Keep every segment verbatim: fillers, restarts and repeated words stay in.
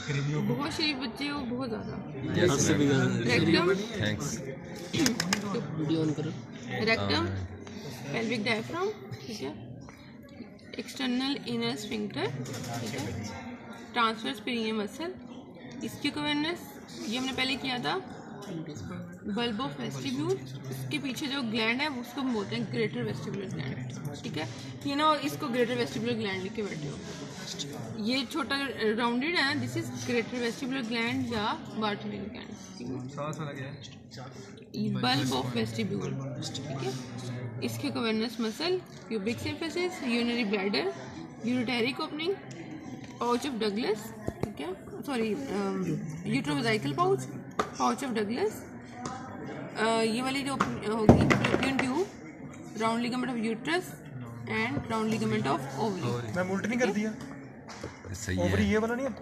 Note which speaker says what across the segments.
Speaker 1: बहुत शरीफ बच्चे हो, बहुत ज़्यादा।
Speaker 2: Rectum,
Speaker 3: thanks.
Speaker 2: वीडियो ऑन करो।
Speaker 1: रेक्टम, पेल्विक डायफ्राम, ठीक है, एक्सटर्नल इनर स्फिंक्टर, ठीक है, ट्रांसवर्स पेरिनियम मसल, इसकी कवर्नेस ये हमने पहले किया था, बल्ब ऑफ वेस्टिब्यूल, इसके पीछे जो ग्लैंड है उसको हम बोलते हैं ग्रेटर वेस्टिबुलर ग्लैंड, ठीक है, ये ना इसको ग्रेटर वेस्टिबुलर ग्लैंड लिख के बैठे हो। ये छोटा राउंडेड है ना, this is greater vestibular gland या Bartholin gland, bulb of vestibule, ठीक है, इसके cavernous muscle, pubic symphysis, urinary bladder, ureteric opening, pouch of Douglas, ठीक है, sorry uterovesical pouch, pouch of Douglas, ये वाली जो होगी fallopian tube, round ligament of uterus and round ligament of ovary.
Speaker 4: मैं उल्ट नहीं कर दिया,
Speaker 3: सही
Speaker 4: ओवरी
Speaker 3: है।
Speaker 4: ये वाला नहीं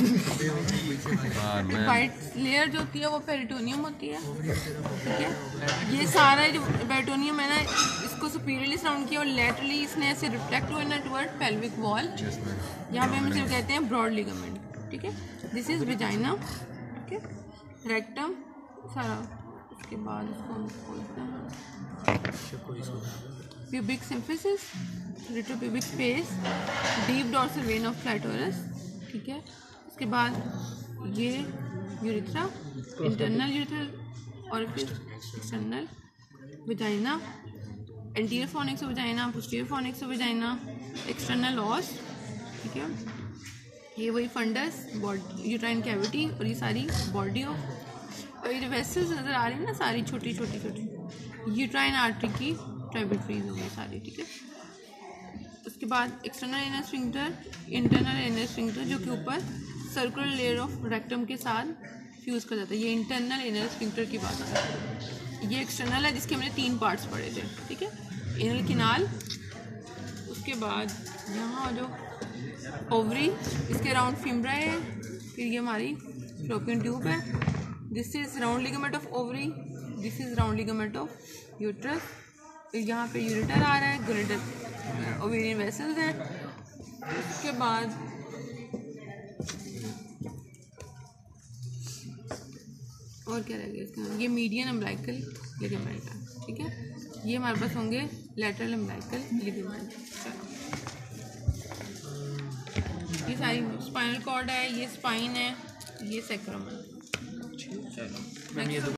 Speaker 4: है।
Speaker 1: वाइट लेयर जो होती है वो पेरिटोनियम होती है, ठीक है, ये सारा जो पेरिटोनियम है ना, इसको सुपीरियरली सराउंड किया और लेटरली इसने ऐसे रिफ्लेक्ट हुआ ना टुवर्ड पेल्विक वॉल, यहाँ पे हम इसे कहते हैं ब्रॉड लिगामेंट, ठीक है, दिस इज विजाइना, ठीक है, रेक्टम सारा, उसके बाद इसको हम खोलते हैं, pubic symphysis, retropubic space, deep dorsal vein of clitoris, ठीक है, उसके बाद ये urethra, internal urethral orifice, external vagina, anterior fornix of vagina, posterior fornix of vagina, external os, ठीक है, ये वही फंडस, बॉडी यूट्राइन कैविटी और ये सारी बॉडी ऑफ, और ये जो वेसल्स नज़र आ रही है ना सारी छोटी छोटी छोटी यूट्राइन आर्टरी की ट्राइब्यूटरीज हो गई सारी, ठीक है, उसके बाद external inner sphincter, internal inner sphincter जो कि ऊपर सर्कुलर लेयर ऑफ रेक्टम के साथ फ्यूज़ कर जाता है, ये इंटरनल इनर स्फिंक्टर की बात है। ये एक्सटर्नल है जिसके हमने तीन पार्ट्स पढ़े थे, ठीक है, एनल किनाल, उसके बाद यहाँ जो ओवरी, इसके राउंड फिम्ब्रा है, फिर ये हमारी फैलोपियन ट्यूब है, this is round ligament of ovary, this is round ligament of uterus, फिर यहाँ पे यूरिटर आ रहा है, ग्रेटर ओवेरियन वेसल्स हैं, उसके बाद और क्या रह गया इसका, ये मीडियन अम्बिलिकल लिगामेंट है, ठीक है, ये हमारे पास होंगे लैटरल अम्बिलिकल लिगामेंट। ये सारी स्पाइनल कॉर्ड है, ये स्पाइन है, ये सैक्रम है। चलो